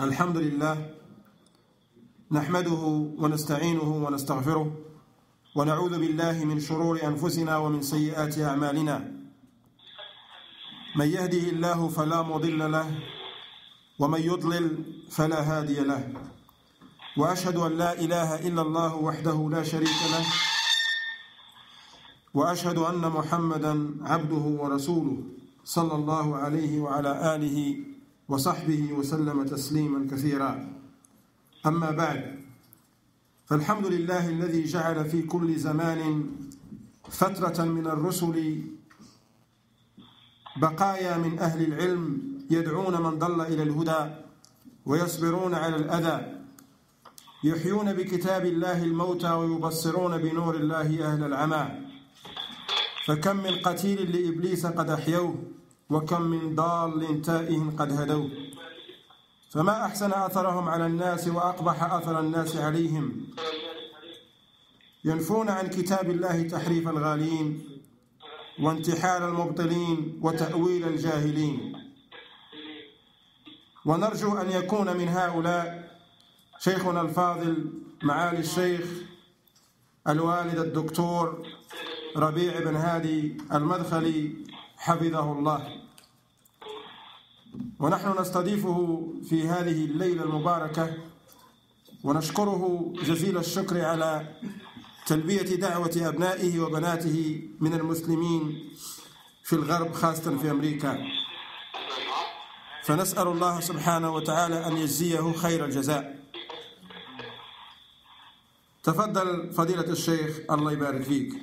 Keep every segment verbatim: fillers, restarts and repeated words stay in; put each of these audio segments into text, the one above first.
الحمد لله نحمده ونستعينه ونستغفره ونعوذ بالله من شرور أنفسنا ومن سيئات أعمالنا. من يهده الله فلا مضل له ومن يضلل فلا هادي له، وأشهد أن لا إله إلا الله وحده لا شريك له، وأشهد أن محمدا عبده ورسوله صلى الله عليه وعلى آله وصحبه وسلم تسليما كثيرا. أما بعد، فالحمد لله الذي جعل في كل زمان فترة من الرسل بقايا من أهل العلم يدعون من ضل إلى الهدى ويصبرون على الأذى، يحيون بكتاب الله الموتى ويبصرون بنور الله أهل العمى. فكم من قتيل لإبليس قد أحيوه، وكم من ضال تائه قد هدوه. فما أحسن أثرهم على الناس وأقبح أثر الناس عليهم. ينفون عن كتاب الله تحريف الغالين وانتحال المبطلين وتأويل الجاهلين. ونرجو أن يكون من هؤلاء شيخنا الفاضل معالي الشيخ الوالد الدكتور ربيع بن هادي المدخلي حفظه الله. ونحن نستضيفه في هذه الليلة المباركة، ونشكره جزيل الشكر على تلبية دعوة أبنائه وبناته من المسلمين في الغرب، خاصة في أمريكا. فنسأل الله سبحانه وتعالى أن يجزيه خير الجزاء. تفضل فضيلة الشيخ، الله يبارك فيك.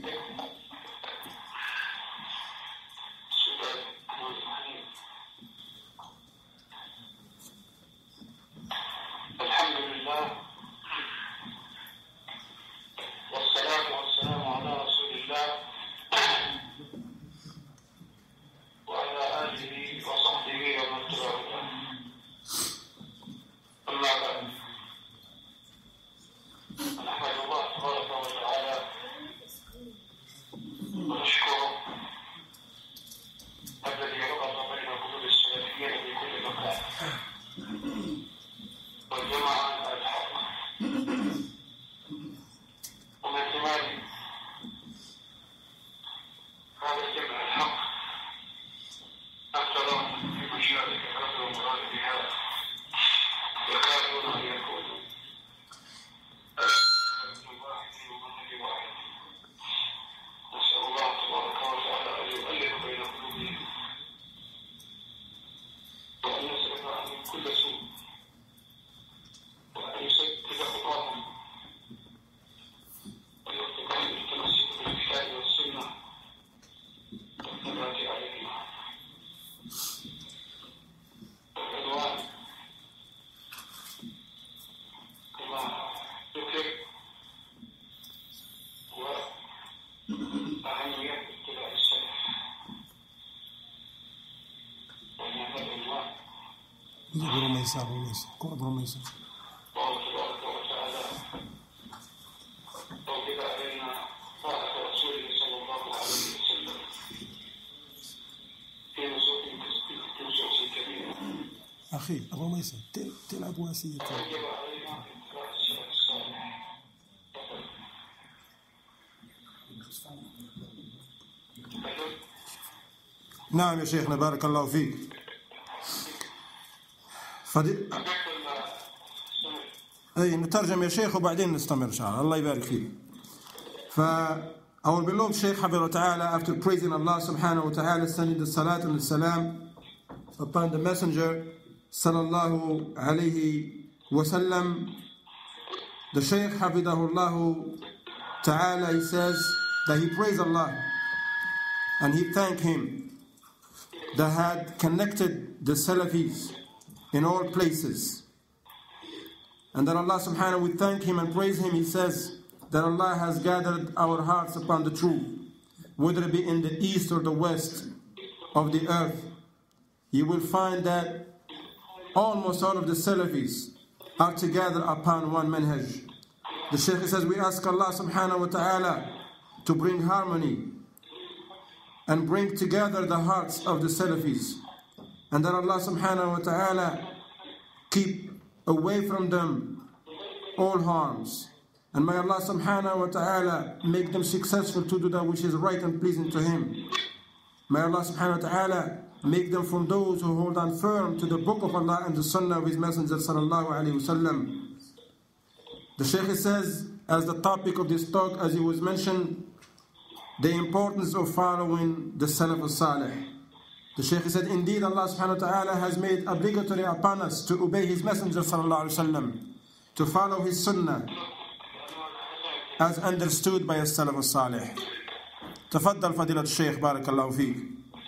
أخي أبو ميسر تلعب واسية. نعم يا شيخنا، بارك الله فيك. فدي... أي نترجم يا شيخ وبعدين نستمر إن شاء الله. الله يبارك فيك. ف our beloved Shaykh حفظه تعالى, after praising Allah subhanahu wa ta'ala, sending the salat and the salam upon the messenger sallallahu alayhi wa sallam, the Shaykh hafidahullah ta'ala, he says that he praised Allah and he thanked him that had connected the Salafis in all places. And that Allah subhanahu, we thank him and praise him. He says that Allah has gathered our hearts upon the truth, whether it be in the east or the west of the earth. You will find that almost all of the Salafis are together upon one manhaj. The Shaykh says, we ask Allah subhanahu wa ta'ala to bring harmony and bring together the hearts of the Salafis, and that Allah subhanahu wa ta'ala keep away from them all harms. And may Allah subhanahu wa ta'ala make them successful to do that which is right and pleasing to Him. May Allah subhanahu wa ta'ala make them from those who hold on firm to the book of Allah and the sunnah of His Messenger sallallahu alayhi wa sallam. The Shaykh says, as the topic of this talk, as it was mentioned, the importance of following the salaf as-salih. The Shaykh said, indeed Allah subhanahu wa ta'ala has made obligatory upon us to obey His Messenger sallallahu alayhi wa sallam, to follow His sunnah, as understood by as-salaf as-salih. تفضل فضيلة الشيخ بارك الله فيك.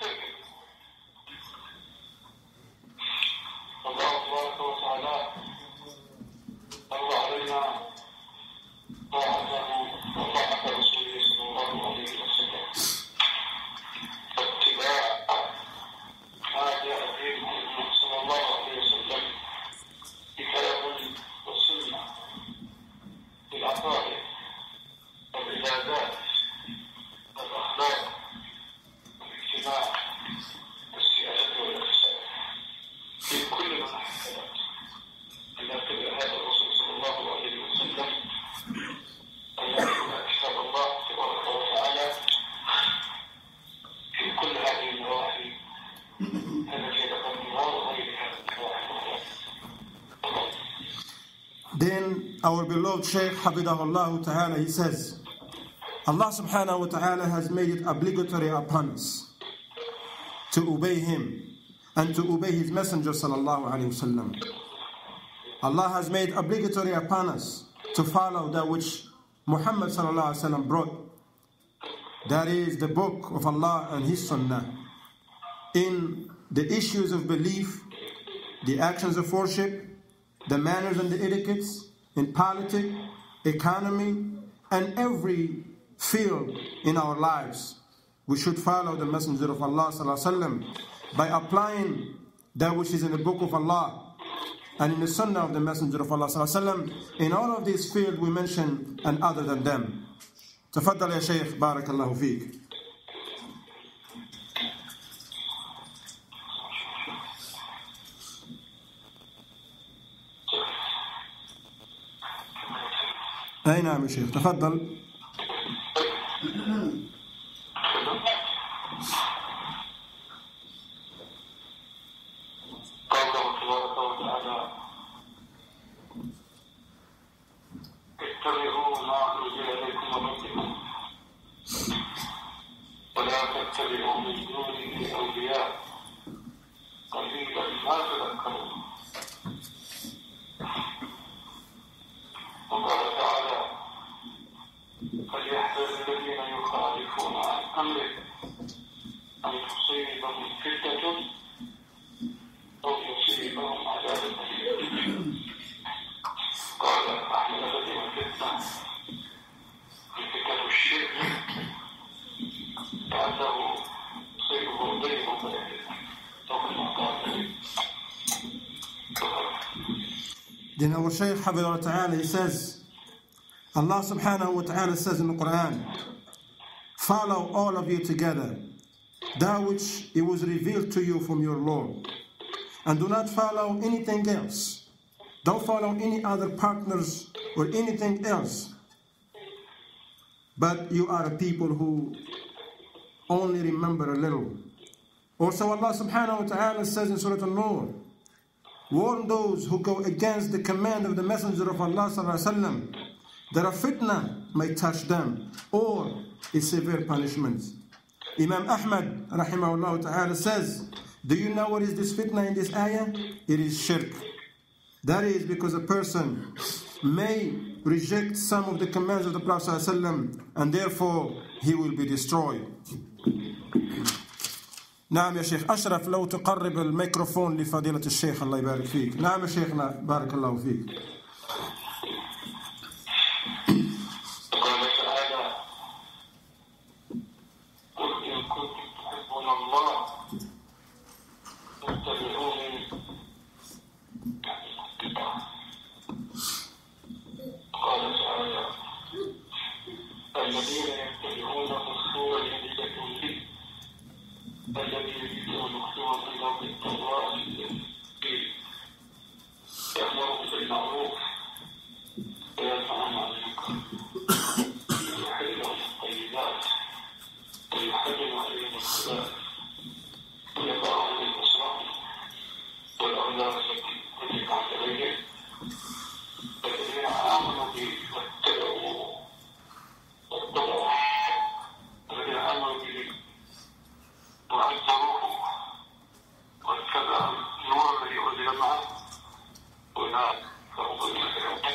Then our beloved Shaykh Hafidahullah Ta'ala, he says, Allah subhanahu wa ta'ala has made it obligatory upon us to obey Him and to obey His Messenger sallallahu alayhi wa sallam. Allah has made obligatory upon us to follow that which Muhammad sallallahu alayhi wa sallam brought. That is the book of Allah and His sunnah. In the issues of belief, the actions of worship, the manners and the etiquettes, in politics, economy, and every field in our lives, we should follow the Messenger of Allah sallallahu alaihi wasallam by applying that which is in the book of Allah and in the sunnah of the Messenger of Allah sallallahu alaihi wasallam in all of these fields we mentioned and other than them. تفضل يا شيخ بارك الله فيك. أي نعم يا شيخ تفضل. اتبعوا ما أنزل إليكم من ربكم ولا تتبعوا من دونه أولياء قليلا ما تذكرون. وقال تعالى فليحذر الذين يخالفون عن أمره أن تصيبهم فتنة أو يصيبهم عذاب أليم. قال أحمد الذي فتنة فتنة الشرك لعله يصيبه ضيق فيهلك أو كما قال. Then our Shaykh Hafidahullah Ta'ala, he says, Allah subhanahu wa ta'ala says in the Quran, follow all of you together that which it was revealed to you from your Lord, and do not follow anything else. Don't follow any other partners or anything else, but you are a people who only remember a little. Also Allah subhanahu wa ta'ala says in Surah An-Nur, warn those who go against the command of the Messenger of Allah sallallahu alaihi wasallam that a fitna may touch them or a severe punishment. Imam Ahmad rahimahullah ta'ala says, do you know what is this fitna in this ayah? It is shirk. That is because a person may reject some of the commands of the Prophet sallallahu alaihi wasallam and therefore he will be destroyed. نعم يا شيخ أشرف لو تقرب الميكروفون لفضيلة الشيخ الله يبارك فيك. نعم يا شيخنا بارك الله فيك. قال تعالى قل إن كنتم تحبون الله فاتبعوني. قال تعالى الذين يتبعون الرسول الذي يتبعون الذي يريد أن يكتب في الأرض التوراة يأمر هناك فهو يفهم.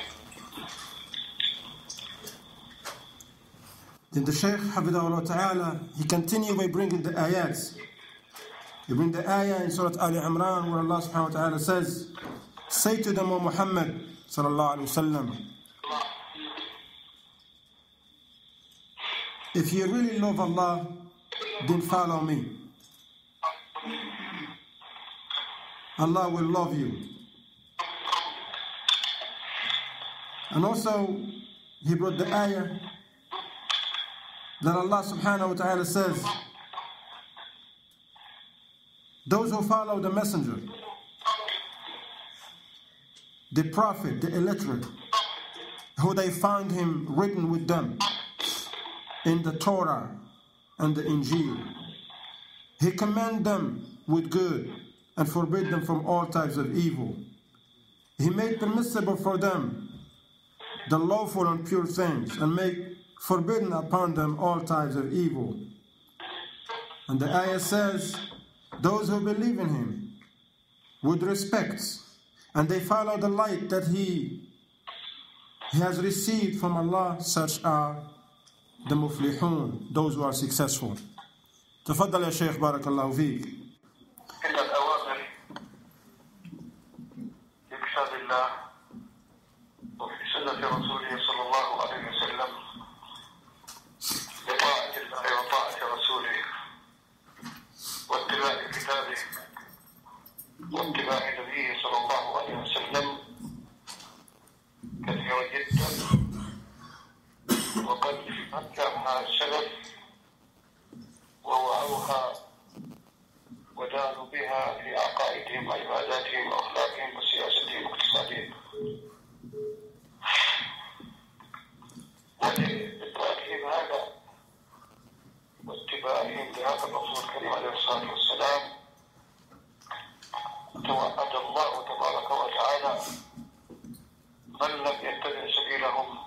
Then the Shaykh, Hafidahullah Ta'ala, he continued by bringing the ayats. He bring the ayah in Surah Ali Imran where Allah subhanahu wa ta'ala says, say to them, O Muhammad sallallahu alayhi wa sallam, if you really love Allah, then follow me. Allah will love you. And also, he brought the ayah that Allah subhanahu wa ta'ala says, those who follow the messenger, the prophet, the illiterate, who they found him written with them in the Torah and the Injil, he command them with good and forbid them from all types of evil. He made permissible for them the lawful and pure things, and make forbidden upon them all types of evil. And the ayah says, those who believe in him with respect, and they follow the light that he, he has received from Allah, such are the muflihun, those who are successful. تفضل يا شيخ بارك الله فيك. إن الأوامر بكتاب الله وفي سنة رسوله صلى الله عليه وسلم بطاعة الله وطاعة رسوله واتباع كتابه واتباع نبيه صلى الله عليه وسلم كثيرة جدا، وقد أنكرها السلف ووعوها ودانوا بها في عقائدهم وعباداتهم وأخلاقهم وسياستهم واقتصادهم. ولإدراكهم هذا واتباعهم لهذا الرسول الكريم عليه الصلاة والسلام توعد الله تبارك وتعالى من لم يتبع سبيلهم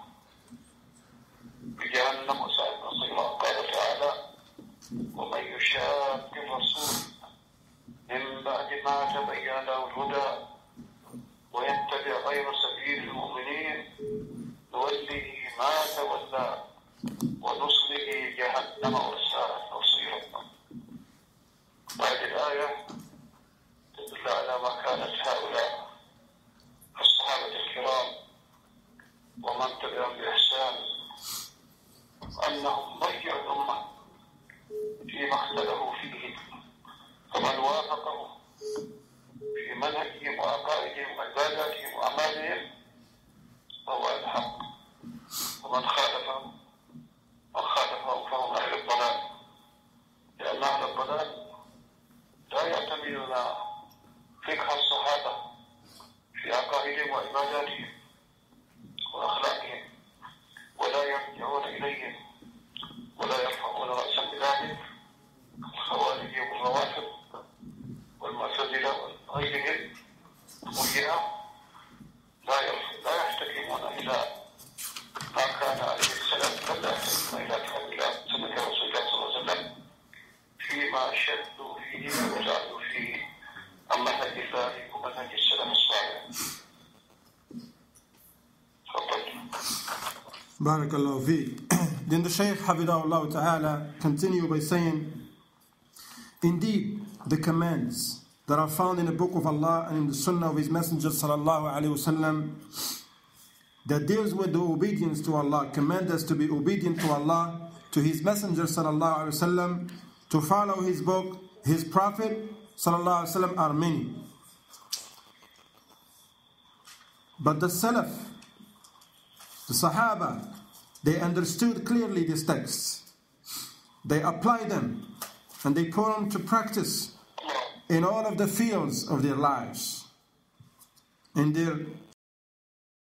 بجهنم وساءت مصيرا. قال تعالى: ومن يشاق الرسول من بعد ما تبين له الهدى ويتبع غير سبيل المؤمنين نوله ما تولى ونصله جهنم وساءت مصيرا. هذه الآية تدل على مكانة هؤلاء الصحابة الكرام ومن تبعهم بإحسان، أنهم ضيعوا الأمة فيما اختلفوا فيه، فمن وافقهم في منهجهم وعقائدهم وعباداتهم وأعمالهم فهو على الحق، ومن خالفهم من خالفهم فهم أهل الضلال، لأن أهل الضلال لا يعتمدون فقه الصحابة في عقائدهم وعباداتهم وأخلاقهم، ولا يرجعون إليهم ولا يرفعون رأسا بذلك. الخوارج والروافض والمعتزلة وغيرهم مرجئة لا لا يحتكمون إلى ما كان عليه السلام، بل لا يحتكمون إلى كلام سنة رسول الله صلى الله عليه وسلم فيما شدوا فيه وجعلوا فيه عن منهج الله ومنهج السلام الصالح. Barakallahu fi. Then the Shaykh Hafidahullah Ta'ala continue by saying, indeed, the commands that are found in the book of Allah and in the Sunnah of His Messenger Sallallahu Alaihi Wasallam that deals with the obedience to Allah, command us to be obedient to Allah, to His Messenger Sallallahu Alaihi Wasallam, to follow His book, His Prophet Sallallahu Alaihi Wasallam are many. But the salaf, the Sahaba, they understood clearly these texts. They applied them and they put them to practice in all of the fields of their lives, in their